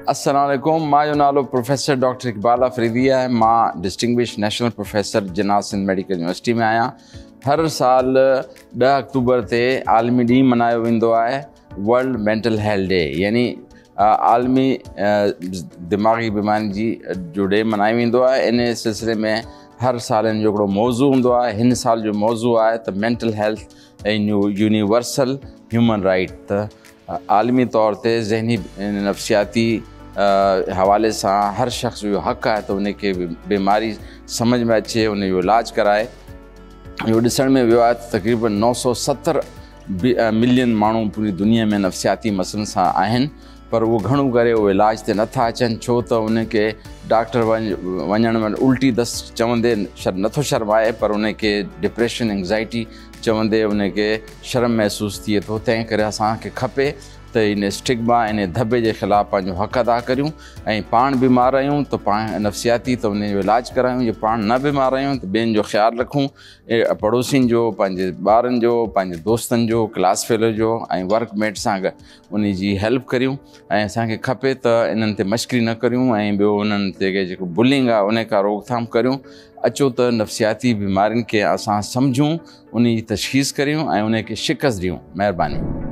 अस्सलाम वालेकुम। मां जो नालो प्रोफेसर डॉक्टर इकबाल अफरीदी है। मां distinguish national professor Jinnah Sindh medical university में आहियां। हर साल 10 अक्टूबर ते आलमी ॾींहुं मल्हायो वेंदो आहे वर्ल्ड मेंटल हेल्थ डे, यानी आलमी दिमाग़ी बीमारी जी जो डे मल्हायो वेंदो आहे। इन सिलसिले में हर साल इन जो हिकिड़ो मौज़ू हूंदो आहे। हिन साल जो मौज़ू आहे त मेंटल हेल्थ ऐं यूनिवर्सल ह्यूमन राइट। त आलमी तौर ते ज़हनी नफ़सियाती हवाले सां हर शख़्स जो हक़ आहे त उनखे बीमारी समझ में अचे, उन जो इलाजु कराए। इहो ॾिसण में वियो आहे त तक़रीबन 970 मिलियन माण्हू पूरी दुनिया में नफ़सियाती मसइलनि सां आहिनि, पर उहो घणो करे उहो इलाज ते नथा अचनि, छो त उनखे डॉक्टर वञण में उल्टी दस्त चवंदे नथो शर्माए, पर उनखे डिप्रेशन एंग्ज़ाइटी चवंदे उनखे शर्म महसूसु थिए थो। तंहिं करे असांखे खपे त इन स्टिग्मा, इन धबे जे ख़िलाफ़ु पंहिंजो हक़ अदा करियूं ऐं पाण बीमार आहियूं त पाण नफ़सियाती त उन जो इलाजु करायूं। जे पाण न बीमार आहियूं त ॿियनि जो ख़्यालु रखूं, पड़ोसियुनि जो, पंहिंजे ॿारनि जो, पंहिंजे दोस्तनि जो, क्लास फेलो जो ऐं वर्कमेट सां उन जी हेल्प करियूं। ऐं असांखे खपे त इन्हनि ते मश्करी न करियूं ऐं ॿियो उन्हनि ते जेको बुलिंग आहे उन खां रोकथाम करियूं। अचो त नफ़सियाती बीमारियुनि खे असां सम्झूं, उन जी तशख़ीस करियूं ऐं उनखे शिकस्त ॾियूं। महिरबानी।